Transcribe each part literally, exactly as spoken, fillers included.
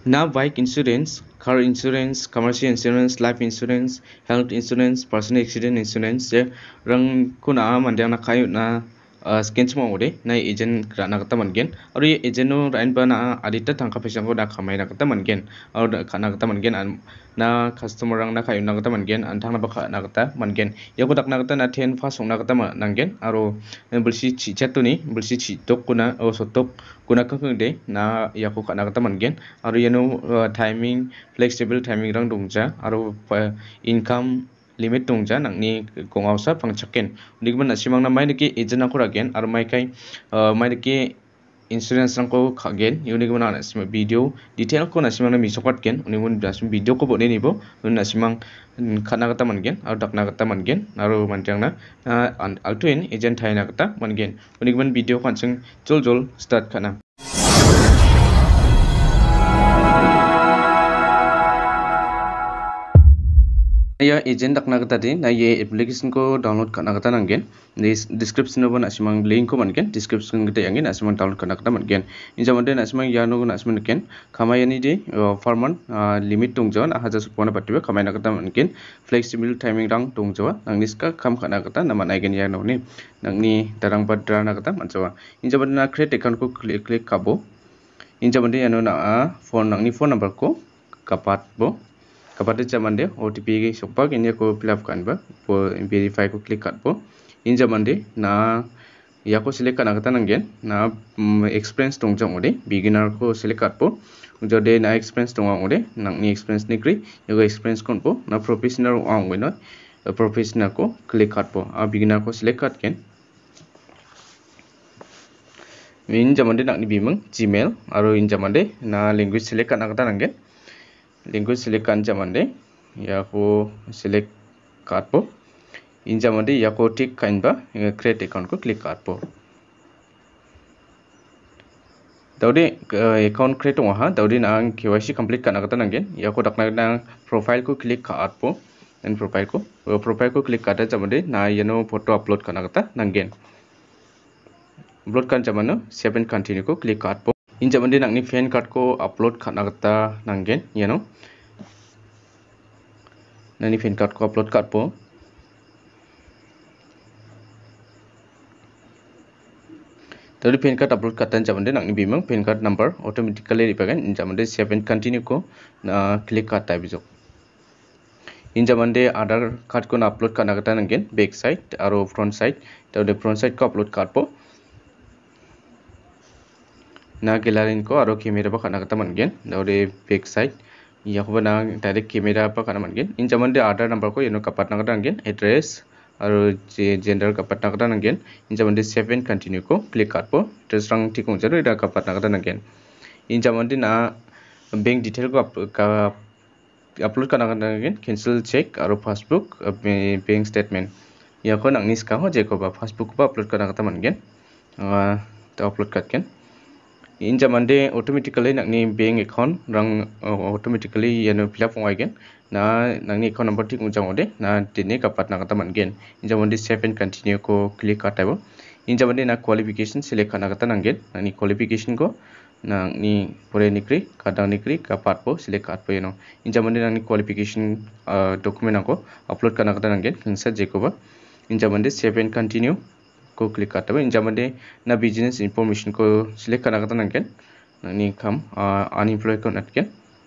Na bike insurance, car insurance, commercial insurance, life insurance, health insurance, personal accident insurance je rang kuna mandang na kayu na skin semua ode na agent kerana kata mungkin, atau ye agent no rain pa na adita tangkap pesang ko na kamay na kata mungkin, atau kana kata mungkin na customer rang na kayu na kata mungkin, antang na baka na kata mungkin, ya ko tak na kata na ten fasong na kata mungkin, atau bersih cicet tu ni bersih citok kuna oh sotok kuna kau de na ya ko kana kata mungkin, atau ye no timing flexible timing rang dongja, atau income limit dongja nangni kongausa pangchaken digban nasimang na mai deki agent ako ragen ar mai kai mai deki insurance rangko khagen yuni gmana nasim video detail ko nasimang na misokot ken unimun nasim video ko bone nibo nasimang khana kata mangen ar dakna kata mangen aru manjang na altuin agent thaina kata mangen unigban video khansing jol jol start khana. Ya agent dakna kata di na ye application ko download kana kata nanggen di description no nasimang link ko mangen description kita yangin nasimang download kana kata mangen inja mande nasimang yano nasimang ken kamayani di farman limit tungjawan haja supona patiba kamay na kata mangen flexible timing rang tungjawa nang niska kam kana kata nama naigen yano ni nangni darang badra na kata manjawa inja mande na create account ko click click kabo inja mande yano na phone nangni phone number ko kaatbo kapate chamande O T P ke sokpak ini ko fill up kan ba po verify ko click kat po inja mande na ya ko select kana kata nanggen na experience tongjang ode beginner ko select kat po jode na experience tongang ode nang ni experience ni kri yoga experience kon po na professional ang wena professional ko click kat po a beginner ko select kat ken inja mande nak ni bimang gmail aro inja mande na language select kana kata nanggen language select kan jamande ya ko select kaatbo in jamande ya ko tik kain ba create account ko click kaatbo daudi account create wa ha daudi nang K Y C complete kana kata nanggen ya ko dakna nang profile ko click kaatbo dan profile ko profile ko click kata jamande na yano photo upload kana kata nanggen upload kan jamano save and continue ko click kaatbo inja mande nangni fan card ko upload kana kata nanggen yano nani fan card ko upload card po tadi fan card upload katan jamande nangni bimang fan card number automatically dipagan inja mande save and continue ko na click card type jok inja mande other card ko na upload kana kata nanggen back side aro front side tadi front side ko upload card po na gallery ko aro camera ba kana kata manggen daure back side ya ko na direct camera pa kana manggen in jamande aadhaar number ko yeno kapat na kata nanggen address aro gender kapat na kata nanggen in jamande save and continue ko click kat po address rang tikung jaro ida kapat na kata nanggen in jamande na bank detail ko upload kana kata nanggen cancel check aro passbook bank statement ya ko nang niska ho je ko ba passbook ba upload kana kata manggen ta upload kat ken in jamande automatically nangni bank account rang automatically yano fill up again na nangni account number tik unjang ode na tini kapat na kata manggen in jamande save and continue ko click katabo in jamande na qualification select kana kata nanggen nangni qualification ko nangni pore nikri kadang nikri kapat po select kat po yano in jamande nangni qualification document ko upload kana kata nanggen kingsa jekoba in jamande save and continue ko click kata in jamande na business information ko select kana kata nangken ni kam unemployed ko natken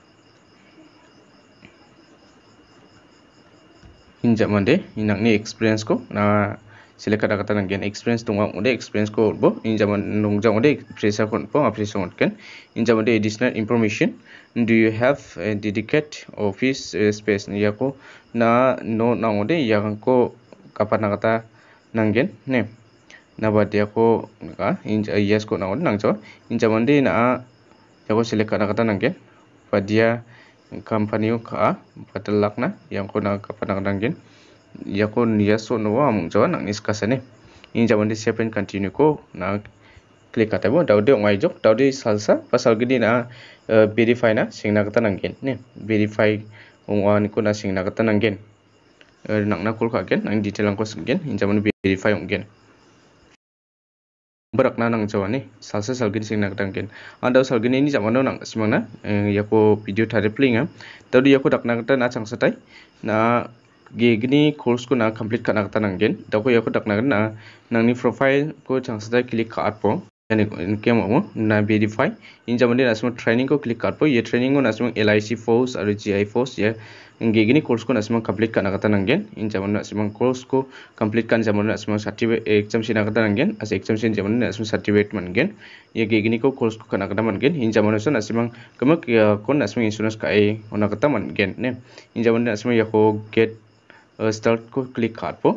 in jamande inang ni experience ko na select kana kata nangken experience tunga ode experience ko bo in jaman nungjang ode pressure ko po appreciation natken in jamande additional information do you have a dedicated office space ni yako na no na ode yang ko kapan na kata nanggen ne na badia ko ka in yes ko na nang jo in jamande na ya ko select kana kata nanggen badia company ka patalak na yang ko na kapan nanggen ya ko yes so no am jo nang niskasane in jamande save and continue ko na click kata bo daude ngai jok daude salsa pasal gini na verify na singna kata nanggen ne verify ongwan ko na singna kata nanggen nang na kol ka gen nang detail ang ko singen in jamande verify onggen berakna nang jawa ni salsa salgin sing nak tangken anda salgin ini jamano nang simangna yako video tare plinga tadi yako dakna kata na changsatai na gegini course ko na complete kana kata nanggen dako yako dakna na nangni profile ko changsatai click kaatbo yani kemo na verify in jamande nasmo training ko click kaatbo ye training ko nasmo L I C force aru G I force ye gegini course ko nasmo complete kana kata nanggen in jamande nasmo course ko complete kan jamande nasmo certificate exam sina kata nanggen as exam sin jamande nasmo certificate mangen ye gegini ko course ko kana kata mangen in jamande so nasmo kemak ko nasmo insurance kai ona kata mangen ne in jamande nasmo yako get start ko click kaatbo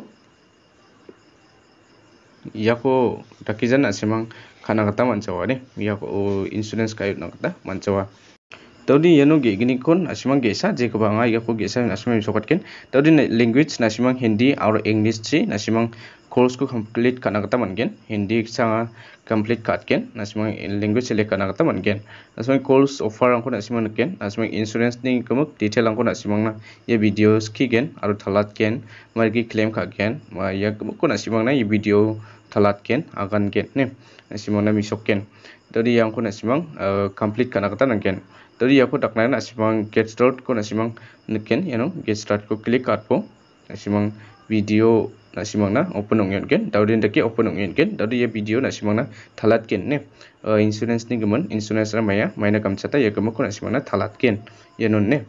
yako takijan asimang kana kata mancawa ne yako insurance kayu nakata mancawa tadi yano gegini kon asimang gesa je kebanga yako gesa asimang sokatken tadi language nasimang Hindi or English chi nasimang course ko complete kana kata mangen Hindi sanga complete katken nasimang language sele kana kata mangen nasimang course offer angko nasimang ken nasimang insurance ni kemuk detail angko nasimang na ye videos kigen aru thalat ken margi claim kagen ma ya kemuk ko nasimang na ye video thalat ken agan ken ne nasimang na misok ken tadi yang ko nasimang complete kana kata nangken tadi aku dakna nasimang get start ko nasimang neken you know get start ko click kaatbo nasimang video nasimang na open ongyon ken daudin dake open ongyon ken dadi ye video nasimang na thalat ken ne insurance ni gemen insurance ra maya maina kamchata ye gemuk ko nasimang na thalat ken yenon ne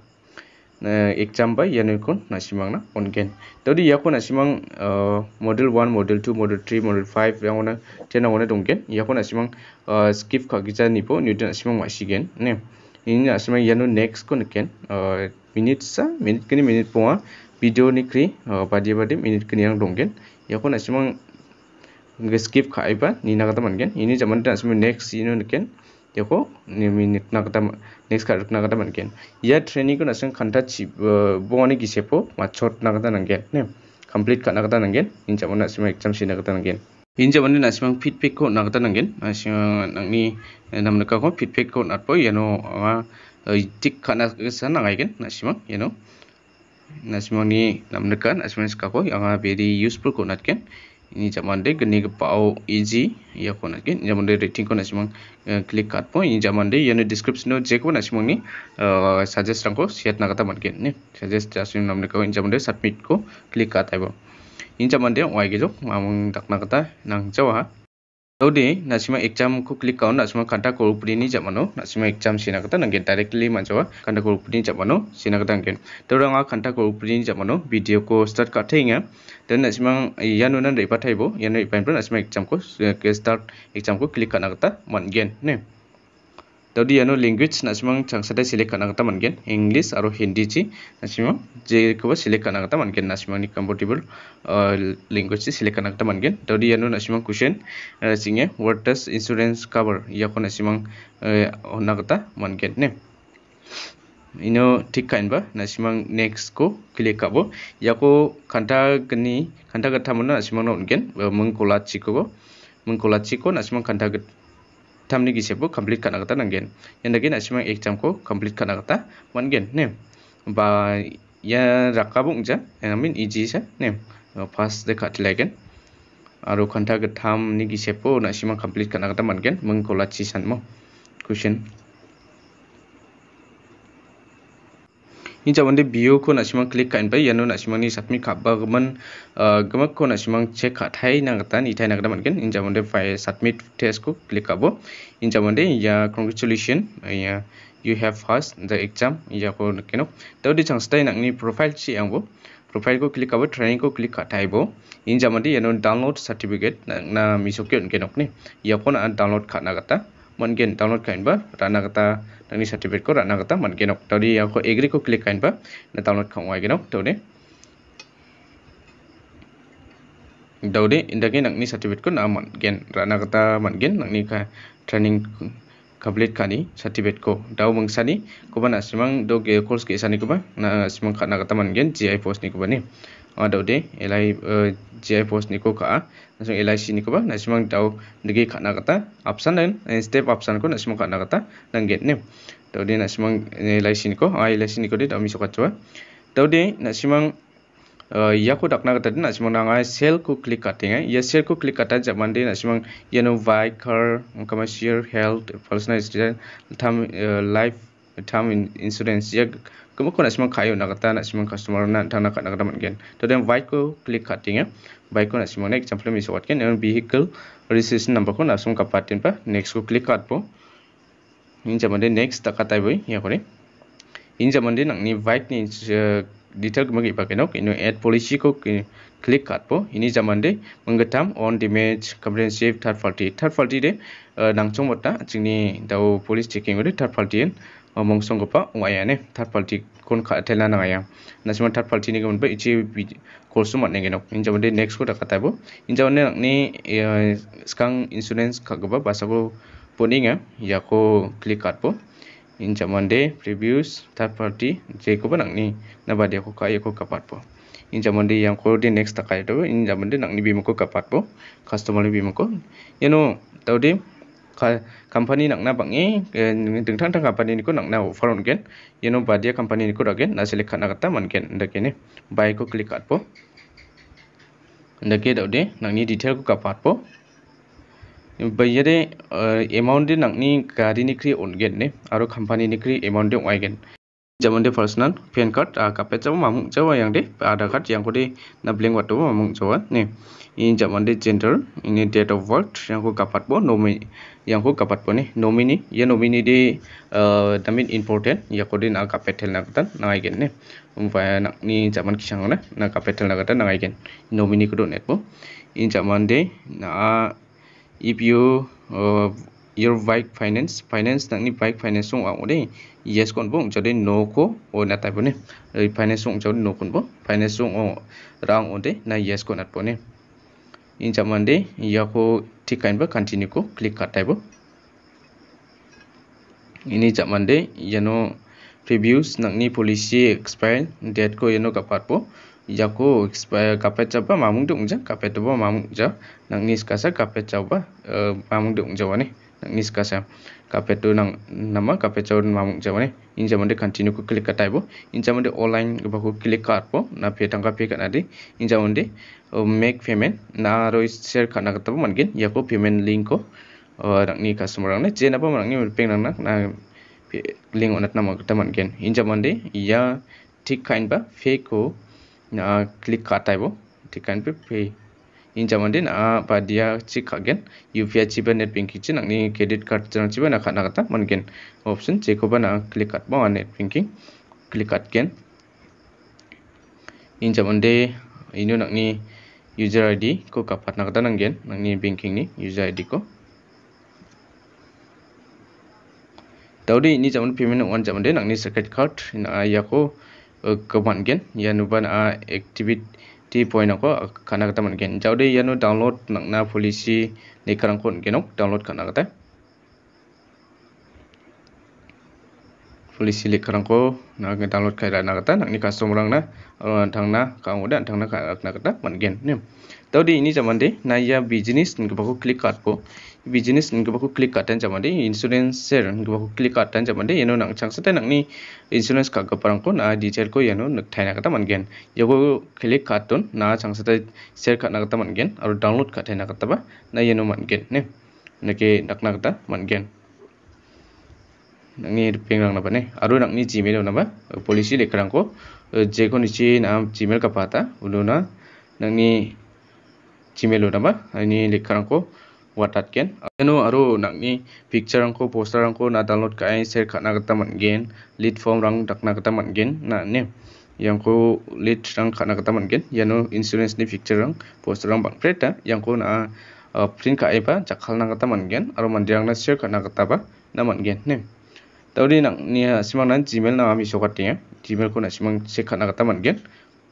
exam ba yanu kon nasimang na ongen tadi yako nasimang model one model two model three model five yang ona ten ona donggen yako nasimang skip khagija nipo new nasimang masigen ne ini nasimang yanu next ko neken minute sa minute kini minute poa video ni kri badi badi minute kini yang donggen yako nasimang skip khaiba ni nakata mangen ini zaman nasimang next ino neken yako ni minute nakata next kar nakata mangen ya training ko nasang khanta chi boni gisepo machot nakata nangen ne complete ka nakata nangen inja mana nasimang exam si nakata nangen inja mana nasimang feedback ko nakata nangen nasimang nangni namnaka ko feedback ko natpo yano tik kana sana ngaigen nasimang yano nasimang ni namnaka nasimang skako yang very useful ko natken ini zaman de geni pau easy ya ko natken zaman de rating ko nasimang click kaatpo ini zaman de yano description no je ko nasimang ni suggest rangko share nakata manken ne suggest jasim namnaka ko zaman de submit ko click kaataibo ini zaman de wai gejok mamung dakna kata nang jawa Todi nasima exam ko click kaun nasima kanta ko upri ni jamano nasima exam sina kata nanggen directly manjawa kanta ko upri jamano sina kata nanggen toranga kanta ko upri jamano video ko start kathenga dan nasima yanu nan repa thaibo yanu ipan pro nasima exam ko start exam ko click kana kata mangen ne todi yanu language nasima changsada select kana kata mangen English aro Hindi chi nasima je ko select kana kata mangen nasima ni compatible language chi select kana kata mangen todi yanu nasima question singe what does insurance cover yakon nasimang nakata mangen ne ino tik kain ba nasimang next ko click kabo yako kanta gni kanta gata mona nasimang no ngen mengkolat chiko mengkolat chiko nasimang kanta tamni gisepo complete kana kata nanggen yandagi nasimang exam ko complete kana kata mangen ne ba ya rakabung ja amin easy sa ne pass de katlagen aro kanta gatam ni gisepo nasimang complete kana kata mangen mengkolat chisan mo question ini jamande bio ko nasimang click kain bai yano nasimang ni submit kabba gaman gamak ko nasimang check kathai nangata ni thai nangata mangen in jamande file submit test ko click kabo in jamande ya congratulations ya you have passed the exam ya ko keno tawdi changstai nangni profile chi angbo profile ko click kabo training ko click kathai bo in jamande yano download certificate na misokyo kenok ni ya ko na download khana kata mangen download kain ba rana kata nangni certificate ko rana kata mangen ok tadi aku agree ko click kain ba na download khang wai genok tawde daude indage nangni certificate ko na mangen rana kata mangen nangni ka training complete kani certificate ko daw mangsani ko ba nasimang do ge course ke sani ko ba na simang khana kata mangen G I post ni ko ba ni daude Li G I post ni ko ka nasung L I C ni ko ba nasimang daw dege khana kata option dan step option ko nasimang khana kata nanggen ne daude nasimang L I C ni ko L I C ni ko de daw mi sokat chwa daude nasimang या को dakna kata na simang nangai sell ko click katinga ya sell ko click kata jaman de na simang yano buy car commercial health personal accident tham life term insurance ya kuma ko na simang kayo na kata na simang customer na thana kata kata man gen to den buy ko click katinga buy ko na simang next example mi sawat ken vehicle registration number ko na simang kapatin pa next ko click katpo in jaman de next ta kata boy ya ko ne in jaman de nang ni bike ni detail magi pakai nok ino add policy ko click katpo ini zaman de menggetam on damage comprehensive third party third party de nangchong mata jingni dau police checking ode third party en omong song pa waya ne third party kon kha thela na ya nasima third party ni gon ba ichi course mat ne genok in zaman de next ko ta katabo in zaman de ni skang insurance khagba basago poninga yako click katpo in zaman de previews third party je ko banang ni na ba de ko ka ko kapat po in zaman de yang ko de next ta kai to in zaman de nang ni bim ko kapat po customer ni bim ko yeno tau de company nang na bangi ding thang thang company ni ko nang na offer on gen yeno ba dia company ni ko again na select khana kata man gen ndake ne buy ko click kat po ndake dau de nang ni detail ko kapat po bayade amount de nangni gari ni kri on gen ne aro company ni kri amount de oi gen jaman de personal pan card a kapet jaw mamung jaw yang de aadhaar card yang ko de na blank wat to mamung jaw ne in jaman de gender ini date of birth yang ko kapat bo nominee yang ko kapat bo ne nominee ya nominee de damin important ya ko de na kapet tel na tan na gen ne umpa ni jaman kisang na na kapet tel na tan na gen nominee ko do net bo in jaman de na if you uh, your bike finance finance nang ni bike finance song ang ode yes kon bong jode no ko o na tai bone finance song jode no kon bo finance song o rang ode na yes kon at bone in jamande ya ko tikain ba continue ko click katai bo ini jamande yano previews nang ni policy expire date ko yano kapat bo jako expire kapet chapa mamung dung ja kapet bo mamung ja nang nis kasa kapet chapa mamung dung ja ne nang nis kasa kapet tu nang nama kapet chaw mamung ja ne in jamande continue ko click katai bo in jamande online ba ko click kat bo na pe tangka pe kana de in jamande make payment na ro share kana kata man gen yako payment link ko nang ni customer ne je na ba nang ni peng nang na link onat nama kata man gen in jamande ya tik kain ba fake ko na click katai bo tikan pe pay in zaman din a pa dia chik again U P I chiba net banking chin ni credit card jang chiba na khana kata man gen option che ko ba na click kat bo net banking click kat gen in zaman de inu nak ni user I D ko kapat na kata nang gen nang ni banking ni user I D ko taudi ini zaman payment on zaman de nang ni secret card na ya ko kaman gen ya nuban a activity point ako kana kata man gen jaude ya nu download nang na policy ni karang kon genok download kana kata policy li karang ko na download kai na kata nang ni customer na thang na ka ngoda thang na ka kata man gen ne taudi ini zaman de na ya business ni ko click kat po business ni ko click kat tan zaman de insurance share ni ko click kat tan zaman de yeno nang chang sa nang ni insurance ka parang ko na detail ko yano nak thaina kata man gen yogo click kat ton na chang sa share kat na kata man gen aro download kat thaina kata ba na yeno man gen ne nake nakna kata man gen nang ni pengrang na ba ne aro nang ni gmail na ba policy lekrang ko je ko ni chi na gmail ka pata uluna nang ni gmail na ba ani lekrang ko watat ken eno aro nang ni picture ang ko poster ang ko na download ka ai share khat na kata man gen lead form rang dakna kata man gen na ne yang ko lead rang khat na kata man gen yano insurance ni picture rang poster rang bang preta yang ko na print ka ai ba jakhal na kata man gen aro mandirang na share khat na kata ba na man gen ne taudi nang ni simang nan gmail na ami sokat tinga gmail ko na simang share khat na kata man gen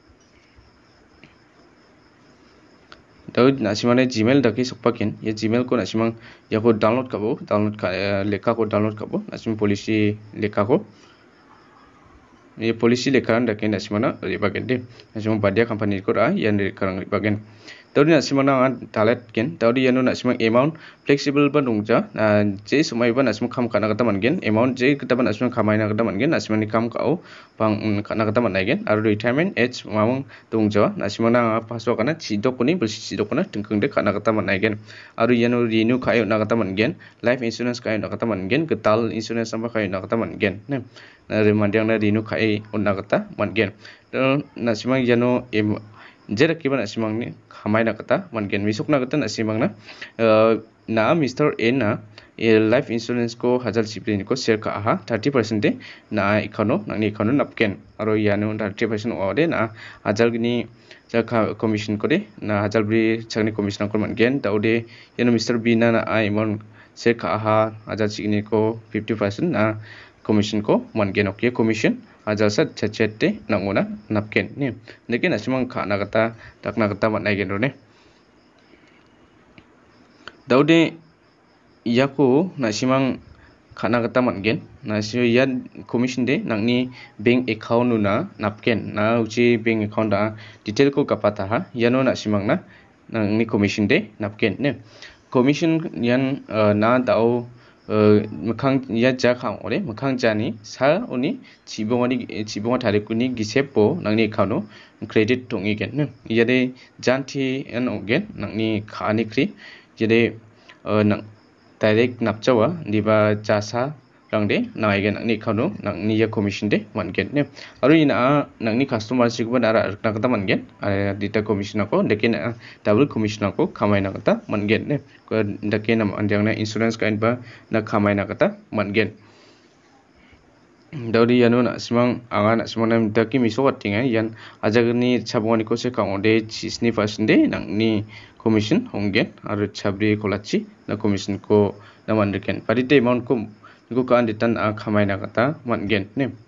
Daud nasimane Gmail daki sokpakin ya Gmail ko nasimang ya ko download kabo download ka leka ko download kabo nasim policy leka ko ये policy लेकर रखे हैं नसीमना रिबागेंडे नसीम बादिया कंपनी को रहा या निरकरंग रिबागें Daudi nasimang na talet gen daudi yano nasimang amount flexible ba dongja je sumai ba nasimang kam kana kata mangen amount je kita ba nasimang kamai na kata mangen nasimang ni kam kau pang kana kata manai gen aru retirement age mamang dongja nasimang na paso kana chidok kuni belsi chidok kana tengkeng de kana kata manai gen aru yano renew kayo na kata mangen life insurance kayo na kata mangen getal insurance sama kayo na kata mangen ne na remandang na renew kayo na kata mangen nasimang yano jerak kiban asimang ni kamai na kata mangen misuk na kata nasimang na na Mister A na life insurance ko hajal siprin ko share ka aha thirty percent de na econo na ni econo napken aro yano thirty percent ode na hajal gini jaka commission ko de na hajal bri chagni commission ko mangen daude yano Mister B na na ai mon share ka aha hajal signi ko fifty percent na commission ko mangen okay commission aja sat cacete nangona napken ni lekin asimang khana kata takna kata manai gen ne daude yako nasimang khana kata mangen nasio yan commission de nangni bank account na napken na uchi bank account da detail ko kapata ha yano nasimang na nangni commission de napken ne commission yan na dao mukang ya jakang ore mukang jani sa oni chibongani chibonga tarikuni gisepo nangni kano credit tongi gen ne yade janti an ogen nangni khani kri yade nang direct napchawa diba jasa rangde nangaigen nangni kano nangni ya commission de mangen ne aru ina nangni customer sigban ara arkna kata mangen ara dita commission ako lekin double commission ako kamai na kata mangen ne dake nam anjang na insurance kain ba na kamai na kata mangen daudi yano na simang anga na simang nam daki miso watinga yan ajagni chabongani ko se kaonde sixty percent de nangni commission hongen aru chabri kolachi na commission ko namandiken parite amount ko ko kan ditan a kamai na kata mangen ne